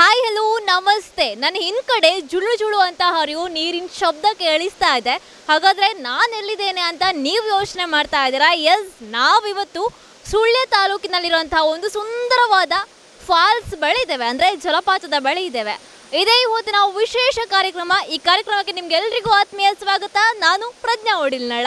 Hi hello ನಮಸ್ತೆ. ನನ್ನ ಹಿಂದ್ಕಡೆ ಜುಳು ಜುಳು ಅಂತ ಹರಿಯೋ ನೀರಿನ ಶಬ್ದ ಕೇಳಿಸ್ತಾ ಇದೆ. ಹಾಗಾದರೆ ನಾನು ಎಲ್ಲಿದ್ದೇನೆ ಅಂತ ನೀವು ಯೋಚನೆ ಮಾಡ್ತಾ ಇದ್ದೀರಾ. ಎಸ್, ನಾವಿವತ್ತು ಸುಳ್ಯ ತಾಲೂಕಿನಲ್ಲಿರುವಂಥ ಒಂದು ಸುಂದರವಾದ ಫಾಲ್ಸ್ ಬಳಿ ಇದ್ದೇವೆ, ಅಂದರೆ ಜಲಪಾತದ ಬಳಿ ಇದ್ದೇವೆ. ಇದೇ ಇವತ್ತು ನಾವು ವಿಶೇಷ ಕಾರ್ಯಕ್ರಮ. ಈ ಕಾರ್ಯಕ್ರಮಕ್ಕೆ ನಿಮ್ಗೆಲ್ರಿಗೂ ಆತ್ಮೀಯ ಸ್ವಾಗತ. ನಾನು ಪ್ರಜ್ಞಾ ಒಡಿಲ್ನಳ.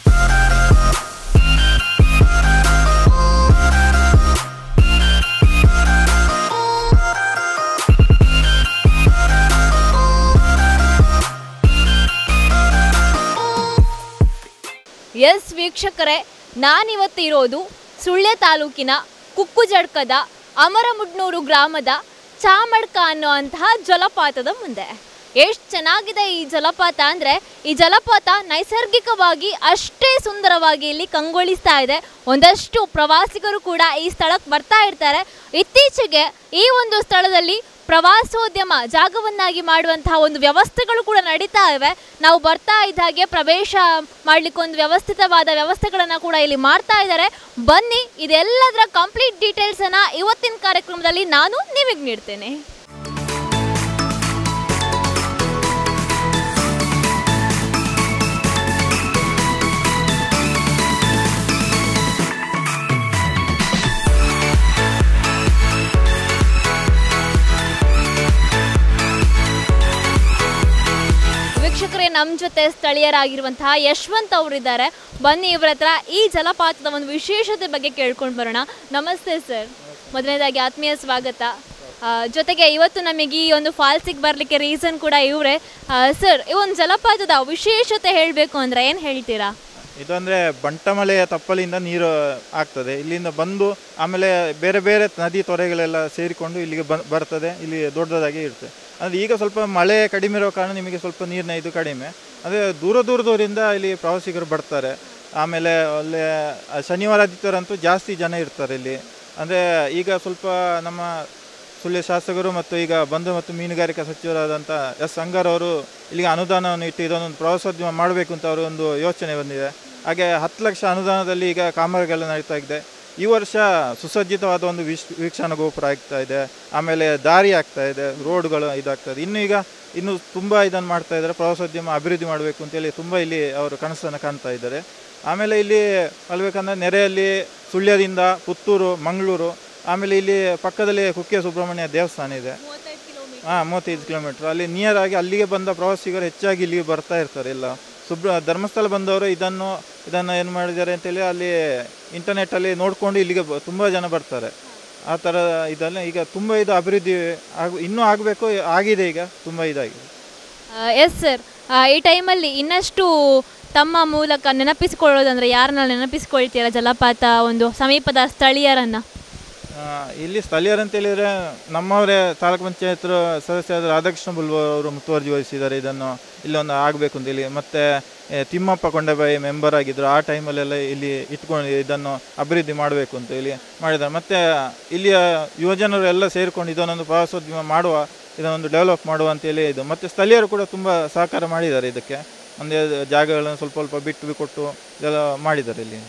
ಎಸ್ ವೀಕ್ಷಕರೇ, ನಾನಿವತ್ತು ಇರೋದು ಸುಳ್ಯ ತಾಲೂಕಿನ ಕುಕ್ಕುಜಡ್ಕದ ಅಮರಮುಡ್ನೂರು ಗ್ರಾಮದ ಚಾಮಡ್ಕ ಅನ್ನುವಂತಹ ಜಲಪಾತದ ಮುಂದೆ. ಎಷ್ಟು ಚೆನ್ನಾಗಿದೆ ಈ ಜಲಪಾತ ಅಂದರೆ, ಈ ಜಲಪಾತ ನೈಸರ್ಗಿಕವಾಗಿ ಅಷ್ಟೇ ಸುಂದರವಾಗಿ ಇಲ್ಲಿ ಕಂಗೊಳಿಸ್ತಾ ಇದೆ. ಒಂದಷ್ಟು ಪ್ರವಾಸಿಗರು ಕೂಡ ಈ ಸ್ಥಳಕ್ಕೆ ಬರ್ತಾ ಇರ್ತಾರೆ. ಇತ್ತೀಚೆಗೆ ಈ ಒಂದು ಸ್ಥಳದಲ್ಲಿ ಪ್ರವಾಸೋದ್ಯಮ ಜಾಗವನ್ನಾಗಿ ಮಾಡುವಂತಹ ಒಂದು ವ್ಯವಸ್ಥೆಗಳು ಕೂಡ ನಡೀತಾ ಇವೆ. ನಾವು ಬರ್ತಾ ಇದ್ದ ಹಾಗೆ ಪ್ರವೇಶ ಮಾಡಲಿಕ್ಕೆ ಒಂದು ವ್ಯವಸ್ಥಿತವಾದ ವ್ಯವಸ್ಥೆಗಳನ್ನು ಕೂಡ ಇಲ್ಲಿ ಮಾಡ್ತಾ ಇದ್ದಾರೆ. ಬನ್ನಿ, ಇದೆಲ್ಲದರ ಕಂಪ್ಲೀಟ್ ಡೀಟೇಲ್ಸನ್ನು ಇವತ್ತಿನ ಕಾರ್ಯಕ್ರಮದಲ್ಲಿ ನಾನು ನಿಮಗೆ ನೀಡ್ತೇನೆ. ವೀಕ್ಷಕರೇ, ನಮ್ಮ ಜೊತೆ ಸ್ಥಳೀಯರಾಗಿರುವಂತಹ ಯಶವಂತ್ ಅವರಿದ್ದಾರೆ. ಬನ್ನಿ, ಇವರ ಹತ್ರ ಈ ಜಲಪಾತದ ಒಂದು ವಿಶೇಷತೆ ಬಗ್ಗೆ ಕೇಳ್ಕೊಂಡು ಬರೋಣ. ನಮಸ್ತೆ ಸರ್, ಮೊದಲನೇದಾಗಿ ಆತ್ಮೀಯ ಸ್ವಾಗತ. ಜೊತೆಗೆ ಇವತ್ತು ನಮಗೆ ಈ ಒಂದು ಫಾಲ್ಸಿಗೆ ಬರಲಿಕ್ಕೆ ರೀಸನ್ ಕೂಡ ಇವರೇ. ಸರ್, ಈ ಒಂದು ಜಲಪಾತದ ವಿಶೇಷತೆ ಹೇಳಬೇಕು ಅಂದರೆ ಏನು ಹೇಳ್ತೀರಾ? ಇದು ಅಂದರೆ ಬಂಟಮಳೆಯ ತಪ್ಪಲಿಂದ ನೀರು ಆಗ್ತದೆ. ಇಲ್ಲಿಂದ ಬಂದು ಆಮೇಲೆ ಬೇರೆ ಬೇರೆ ನದಿ ತೊರೆಗಳೆಲ್ಲ ಸೇರಿಕೊಂಡು ಇಲ್ಲಿಗೆ ಬರ್ತದೆ. ಇಲ್ಲಿ ದೊಡ್ಡದಾಗಿ ಇರುತ್ತೆ. ಅಂದರೆ ಈಗ ಸ್ವಲ್ಪ ಮಳೆ ಕಡಿಮೆ ಇರೋ ಕಾರಣ ನಿಮಗೆ ಸ್ವಲ್ಪ ನೀರಿನ ಇದು ಕಡಿಮೆ. ಅಂದರೆ ದೂರದಿಂದ ಇಲ್ಲಿ ಪ್ರವಾಸಿಗರು ಬರ್ತಾರೆ. ಆಮೇಲೆ ಒಳ್ಳೆ ಶನಿವಾರ ಆದಿತ್ಯವಾರಂತೂ ಜಾಸ್ತಿ ಜನ ಇರ್ತಾರೆ ಇಲ್ಲಿ. ಅಂದರೆ ಈಗ ಸ್ವಲ್ಪ ನಮ್ಮ ಸುಳ್ಯ ಶಾಸಕರು ಮತ್ತು ಈಗ ಬಂದು ಮತ್ತು ಮೀನುಗಾರಿಕಾ ಸಚಿವರಾದಂಥ ಎಸ್ ಅಂಗಾರ್ ಅವರು ಇಲ್ಲಿಗೆ ಅನುದಾನವನ್ನು ಇಟ್ಟು ಇದೊಂದು ಪ್ರವಾಸೋದ್ಯಮ ಮಾಡಬೇಕು ಅಂತ ಅವರು ಒಂದು ಯೋಚನೆ ಬಂದಿದೆ. ಹಾಗೆ 10 ಲಕ್ಷ ಅನುದಾನದಲ್ಲಿ ಈಗ ಕಾಮಗಾರಿಗಳು ನಡೀತಾ ಇದೆ. ಈ ವರ್ಷ ಸುಸಜ್ಜಿತವಾದ ಒಂದು ವೀಕ್ಷಣಾ ಗೋಪುರ ಆಗ್ತಾ ಇದೆ. ಆಮೇಲೆ ದಾರಿ ಆಗ್ತಾ ಇದೆ, ರೋಡ್ಗಳು ಇದಾಗ್ತದೆ. ಇನ್ನು ತುಂಬ ಇದನ್ನು ಮಾಡ್ತಾ ಇದ್ದಾರೆ. ಪ್ರವಾಸೋದ್ಯಮ ಅಭಿವೃದ್ಧಿ ಮಾಡಬೇಕು ಅಂತೇಳಿ ತುಂಬ ಇಲ್ಲಿ ಅವರು ಕನಸನ್ನು ಕಾಣ್ತಾ ಇದ್ದಾರೆ. ಆಮೇಲೆ ಇಲ್ಲಿ ಅಲ್ಬೇಕಂದ್ರೆ ನೆರೆಯಲ್ಲಿ ಸುಳ್ಯದಿಂದ ಪುತ್ತೂರು, ಮಂಗಳೂರು, ಆಮೇಲೆ ಇಲ್ಲಿ ಪಕ್ಕದಲ್ಲಿ ಕುಕ್ಕೆ ಸುಬ್ರಹ್ಮಣ್ಯ ದೇವಸ್ಥಾನ ಇದೆ. 35 ಕಿಲೋಮೀಟ್ರ್. ಅಲ್ಲಿ ನಿಯರ್ ಆಗಿ ಅಲ್ಲಿಗೆ ಬಂದ ಪ್ರವಾಸಿಗರು ಹೆಚ್ಚಾಗಿ ಇಲ್ಲಿಗೆ ಬರ್ತಾ ಇರ್ತಾರೆ. ಎಲ್ಲ ಧರ್ಮಸ್ಥಳ ಬಂದವರು ಇದನ್ನು ಏನು ಮಾಡಿದ್ದಾರೆ ಅಂತೇಳಿ ಅಲ್ಲಿ ಇಂಟರ್ನೆಟ್ಟಲ್ಲಿ ನೋಡಿಕೊಂಡು ಇಲ್ಲಿಗೆ ತುಂಬ ಜನ ಬರ್ತಾರೆ. ಆ ಥರ ಇದೆಲ್ಲ ಈಗ ತುಂಬ ಇದು ಅಭಿವೃದ್ಧಿ ಇನ್ನೂ ಆಗಬೇಕು, ಆಗಿದೆ, ಈಗ ತುಂಬ ಇದಾಗಿದೆ. ಎಸ್ ಸರ್, ಈ ಟೈಮಲ್ಲಿ ಇನ್ನಷ್ಟು ತಮ್ಮ ಮೂಲಕ ನೆನಪಿಸಿಕೊಳ್ಳೋದಂದರೆ ಯಾರನ್ನ ನೆನಪಿಸ್ಕೊಳ್ತೀರಾ? ಜಲಪಾತ ಒಂದು ಸಮೀಪದ ಸ್ಥಳೀಯರನ್ನು. ಇಲ್ಲಿ ಸ್ಥಳೀಯರಂತೇಳಿದರೆ ನಮ್ಮವರೇ ತಾಲೂಕು ಪಂಚಾಯತ್ ಸದಸ್ಯರಾದ ರಾಧಾಕೃಷ್ಣ ಬುಲ್ವ ಅವರು ಮುತುವರ್ಜಿ ವಹಿಸಿದ್ದಾರೆ. ಇದನ್ನು ಇಲ್ಲೊಂದು ಆಗಬೇಕು ಅಂತೇಳಿ. ಮತ್ತು ತಿಮ್ಮಪ್ಪ ಕೊಂಡಬಾಯಿ ಮೆಂಬರ್ ಆಗಿದ್ದರು. ಆ ಟೈಮಲ್ಲೆಲ್ಲ ಇಲ್ಲಿ ಇಟ್ಕೊಂಡು ಇದನ್ನು ಅಭಿವೃದ್ಧಿ ಮಾಡಬೇಕು ಅಂತ ಹೇಳಿ ಮಾಡಿದ್ದಾರೆ. ಮತ್ತು ಇಲ್ಲಿಯ ಯುವಜನರು ಎಲ್ಲ ಸೇರಿಕೊಂಡು ಇದನ್ನೊಂದು ಪ್ರವಾಸೋದ್ಯಮ ಮಾಡುವ, ಇದನ್ನೊಂದು ಡೆವಲಪ್ ಮಾಡುವ ಅಂತೇಳಿ ಇದು. ಮತ್ತು ಸ್ಥಳೀಯರು ಕೂಡ ತುಂಬ ಸಹಕಾರ ಮಾಡಿದ್ದಾರೆ. ಇದಕ್ಕೆ ಒಂದೇ ಜಾಗಗಳನ್ನು ಸ್ವಲ್ಪ ಬಿಟ್ಟು ಕೊಟ್ಟು ಇದೆಲ್ಲ ಮಾಡಿದ್ದಾರೆ ಇಲ್ಲಿ.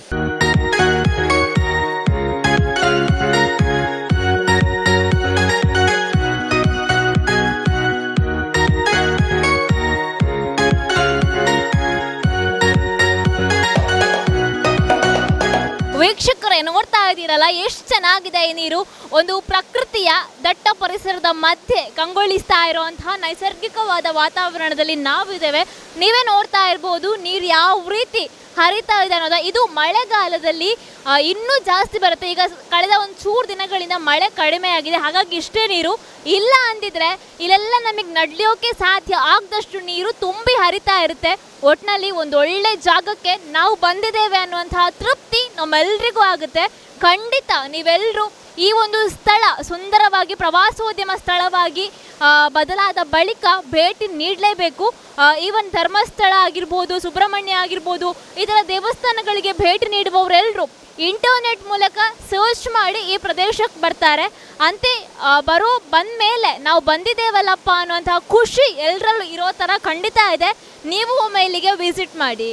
ವೀಕ್ಷಕರೇ, ನೋಡ್ತಾ ಇದ್ದೀರಲ್ಲ ಎಷ್ಟು ಚೆನ್ನಾಗಿದೆ ಈ ನೀರು. ಒಂದು ಪ್ರಕೃತಿಯ ದಟ್ಟ ಪರಿಸರದ ಮಧ್ಯೆ ಕಂಗೊಳಿಸ್ತಾ ಇರುವಂತಹ ನೈಸರ್ಗಿಕವಾದ ವಾತಾವರಣದಲ್ಲಿ ನಾವಿದ್ದೇವೆ. ನೀವೇ ನೋಡ್ತಾ ಇರ್ಬೋದು ನೀರು ಯಾವ ರೀತಿ ಹರಿತಾ ಇದೆ ಅನ್ನೋದು. ಇದು ಮಳೆಗಾಲದಲ್ಲಿ ಇನ್ನೂ ಜಾಸ್ತಿ ಬರುತ್ತೆ. ಈಗ ಕಳೆದ ಒಂದು ಚೂರು ದಿನಗಳಿಂದ ಮಳೆ ಕಡಿಮೆ ಆಗಿದೆ, ಹಾಗಾಗಿ ಇಷ್ಟೇ ನೀರು. ಇಲ್ಲ ಅಂದಿದ್ರೆ ಇಲ್ಲೆಲ್ಲ ನಮಗೆ ನಡ್ಲಿಯೋಕೆ ಸಾಧ್ಯ ಆಗದಷ್ಟು ನೀರು ತುಂಬಿ ಹರಿತಾ ಇರುತ್ತೆ. ಒಟ್ಟಿನಲ್ಲಿ ಒಂದು ಒಳ್ಳೆ ಜಾಗಕ್ಕೆ ನಾವು ಬಂದಿದ್ದೇವೆ ಅನ್ನುವಂತಹ ತೃಪ್ತಿ ನಮ್ಮೆಲ್ರಿಗೂ ಆಗುತ್ತೆ. ಖಂಡಿತ ನೀವೆಲ್ಲರೂ ಈ ಒಂದು ಸ್ಥಳ ಸುಂದರವಾಗಿ ಪ್ರವಾಸೋದ್ಯಮ ಸ್ಥಳವಾಗಿ ಬದಲಾದ ಬಳಿಕ ಭೇಟಿ ನೀಡಲೇಬೇಕು. ಈವನ್ ಧರ್ಮಸ್ಥಳ ಆಗಿರ್ಬೋದು, ಸುಬ್ರಹ್ಮಣ್ಯ ಆಗಿರ್ಬೋದು, ಇದರ ದೇವಸ್ಥಾನಗಳಿಗೆ ಭೇಟಿ ನೀಡುವವರೆಲ್ಲರೂ ಇಂಟರ್ನೆಟ್ ಮೂಲಕ ಸರ್ಚ್ ಮಾಡಿ ಈ ಪ್ರದೇಶಕ್ಕೆ ಬರ್ತಾರೆ. ಅಂತೆ ಬಂದ ಮೇಲೆ ನಾವು ಬಂದಿದ್ದೇವಲ್ಲಪ್ಪ ಅನ್ನುವಂತಹ ಖುಷಿ ಎಲ್ಲರಲ್ಲೂ ಇರೋ ಥರ ಖಂಡಿತ ಇದೆ. ನೀವು ಒಮ್ಮೆ ಇಲ್ಲಿಗೆ ವಿಸಿಟ್ ಮಾಡಿ.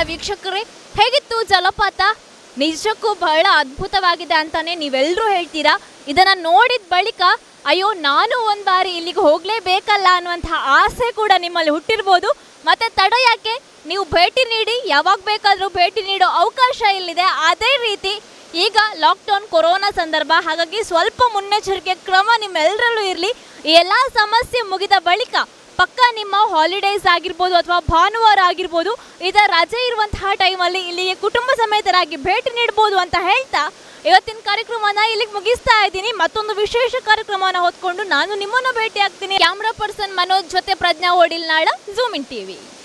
ವೀಕ್ಷಕರೇ, ಹೇಗಿತ್ತು ಜಲಪಾತ? ನಿಜಕ್ಕೂ ಬಹಳ ಅದ್ಭುತವಾಗಿದೆ ಅಂತಾನೆ ನೀವೆಲ್ಲರೂ ಹೇಳ್ತೀರಾ. ಇದನ್ನ ನೋಡಿದ ಬಳಿಕ ಅಯ್ಯೋ ನಾನು ಒಂದು ಬಾರಿ ಇಲ್ಲಿಗೆ ಹೋಗಲೇಬೇಕಲ್ಲ ಅನ್ನುವಂತಹ ಆಸೆ ಕೂಡ ನಿಮ್ಮಲ್ಲಿ ಹುಟ್ಟಿರ್ಬೋದು. ಮತ್ತೆ ತಡ ಯಾಕೆ, ನೀವು ಭೇಟಿ ನೀಡಿ, ಯಾವಾಗ ಬೇಕಾದರೂ ಭೇಟಿ ನೀಡೋ ಅವಕಾಶ ಇಲ್ಲಿದೆ. ಅದೇ ರೀತಿ ಈಗ ಲಾಕ್ಡೌನ್ ಕೊರೋನಾ ಸಂದರ್ಭ, ಹಾಗಾಗಿ ಸ್ವಲ್ಪ ಮುನ್ನೆಚ್ಚರಿಕೆ ಕ್ರಮ ನಿಮ್ಮೆಲ್ಲರಲ್ಲೂ ಇರಲಿ. ಈ ಎಲ್ಲ ಸಮಸ್ಯೆ ಮುಗಿದ ಬಳಿಕ ಪಕ್ಕ ನಿಮ್ಮ ಹಾಲಿಡೇಸ್ ಆಗಿರ್ಬೋದು ಅಥವಾ ಭಾನುವಾರ ಆಗಿರ್ಬೋದು, ಇದರ ರಜೆ ಇರುವಂತಹ ಟೈಮಲ್ಲಿ ಇಲ್ಲಿಗೆ ಕುಟುಂಬ ಸಮೇತರಾಗಿ ಭೇಟಿ ನೀಡ್ಬೋದು ಅಂತ ಹೇಳ್ತಾ ಇವತ್ತಿನ ಕಾರ್ಯಕ್ರಮನ ಇಲ್ಲಿಗೆ ಮುಗಿಸ್ತಾ ಇದ್ದೀನಿ. ಮತ್ತೊಂದು ವಿಶೇಷ ಕಾರ್ಯಕ್ರಮನ ಹೊತ್ಕೊಂಡು ನಾನು ನಿಮ್ಮನ್ನು ಭೇಟಿ ಆಗ್ತೀನಿ. ಕ್ಯಾಮ್ರಾ ಪರ್ಸನ್ ಮನೋಜ್ ಜೊತೆ ಪ್ರಜ್ಞಾ ಓಡಿಲ್ನಾಳ, ಝೂಮ್ ಇನ್ ಟಿವಿ.